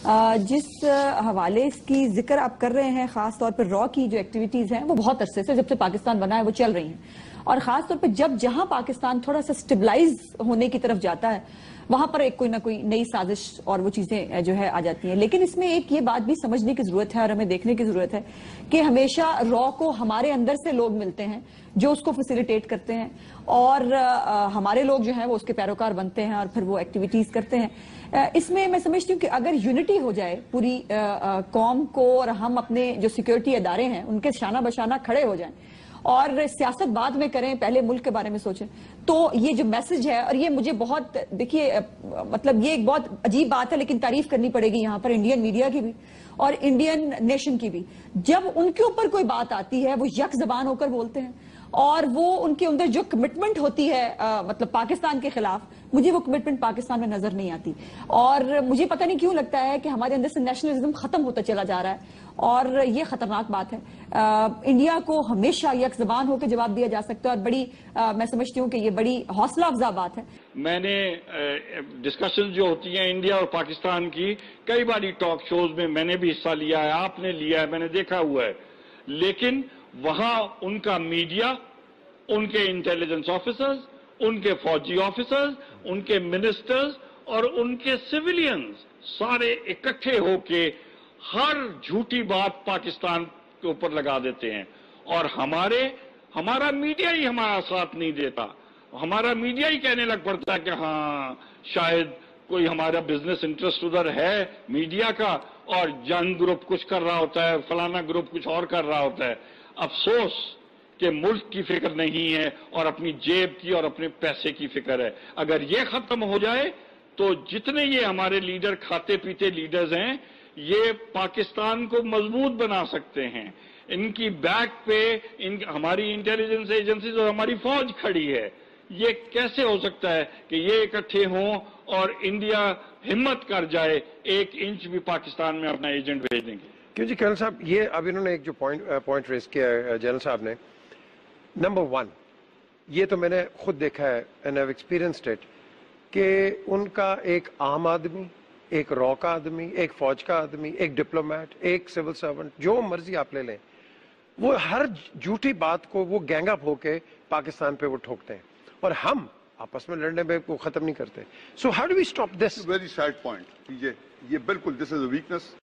جس حوالے اس کی ذکر آپ کر رہے ہیں، خاص طور پر را کی جو ایکٹیویٹیز ہیں وہ بہت عرصے سے جب سے پاکستان بنا ہے وہ چل رہی ہیں، اور خاص طور پہ جہاں پاکستان تھوڑا سا سٹیبلائز ہونے کی طرف جاتا ہے وہاں پر ایک کوئی نہ کوئی نئی سازش اور وہ چیزیں جو ہے آ جاتی ہیں. لیکن اس میں ایک یہ بات بھی سمجھنے کی ضرورت ہے اور ہمیں دیکھنے کی ضرورت ہے کہ ہمیشہ را کو ہمارے اندر سے لوگ ملتے ہیں جو اس کو فیسیلیٹیٹ کرتے ہیں، اور ہمارے لوگ جو ہیں وہ اس کے پیروکار بنتے ہیں اور پھر وہ ایکٹیویٹیز کرتے ہیں. اس میں میں سمجھتی ہوں کہ اگر یونٹی ہو جائے پوری قوم کو، اور ہم اپنے جو سیکیورٹی ادارے ہیں ان کے شانہ بشانہ کھڑے ہو جائیں اور سیاست بعد میں کریں، پہلے ملک کے بارے میں سوچیں، تو یہ جو میسج ہے، اور یہ مجھے بہت دیکھیے مطلب یہ ایک بہت عجیب بات ہے لیکن تعریف کرنی پڑے گی یہاں پر انڈین میڈیا کی بھی اور انڈین نیشن کی بھی. جب ان کے اوپر کوئی بات آتی ہے وہ یک زبان ہو کر بولتے ہیں، اور وہ ان کے اندر جو کمٹمنٹ ہوتی ہے مطلب پاکستان کے خلاف، مجھے وہ کمٹمنٹ پاکستان میں نظر نہیں آتی. اور مجھے پتہ نہیں کیوں لگتا ہے کہ ہمارے اندر سے نیشنلزم ختم ہوتا چلا جا رہا ہے، اور یہ خطرناک بات ہے. انڈیا کو ہمیشہ یک زبان ہو کے جواب دیا جا سکتا ہے، اور بڑی میں سمجھتی ہوں کہ یہ بڑی حوصلہ افزا بات ہے. میں نے ڈسکشن جو ہوتی ہیں انڈیا اور پاکستان کی کئی باری ٹاک شوز میں نے بھی حصہ لیا ہے، آپ نے لیا ہے، میں نے دیکھا ہوا ہے. لیکن وہاں ان کا میڈیا، ان کے انٹیلیجنس آفیسرز، ان کے فوجی آفیسرز، ان کے منسٹرز اور ان کے سیولینز سارے اکٹھے ہو کے ہر جھوٹی بات پاکستان کے اوپر لگا دیتے ہیں، اور ہمارا میڈیا ہی ہمارا ساتھ نہیں دیتا. ہمارا میڈیا ہی کہنے لگ پڑتا ہے کہ ہاں شاید کوئی ہمارا بزنس انٹرسٹ ادھر ہے میڈیا کا، اور جنگ گروپ کچھ کر رہا ہوتا ہے، فلانا گروپ کچھ اور کر رہا ہوتا ہے. افسوس کہ ملک کی فکر نہیں ہے اور اپنی جیب کی اور اپنے پیسے کی فکر ہے. اگر یہ ختم ہو جائے تو جتنے یہ ہمارے لیڈر کھاتے پیتے لیڈرز ہیں یہ پاکستان کو مضبوط بنا سکتے ہیں. ان کی بیک پہ ہماری انٹیلیجنس ایجنسیز اور ہماری فوج کھڑی ہے. یہ کیسے ہو سکتا ہے کہ یہ اکٹھے ہوں اور انڈیا ہمت کر جائے ایک انچ بھی پاکستان میں اپنا ایجنٹ بھیجنے کی؟ کیوں جی کرنل صاحب، یہ اب انہوں نے ایک جو پوائنٹ ریز کیا ہے جنرل صاحب نے، نمبر 1 یہ تو میں نے خود دیکھا ہے اینڈ ہیو ایکسپیرینسڈ اٹ کہ ان کا ایک عام آدمی، ایک را کا آدمی، ایک فوج کا آدمی، ایک ڈپلومیٹ، ایک سول سرونٹ، جو مرضی آپ لے لیں، وہ ہر جھوٹی بات کو وہ گینگ اپ ہو کے پاکستان پہ وہ ٹھوکتے ہیں، اور ہم آپس میں لڑنے میں وہ ختم نہیں کرتے. So how do we stop this? Very sad point. یہ بالکل دس از اے ویکنس.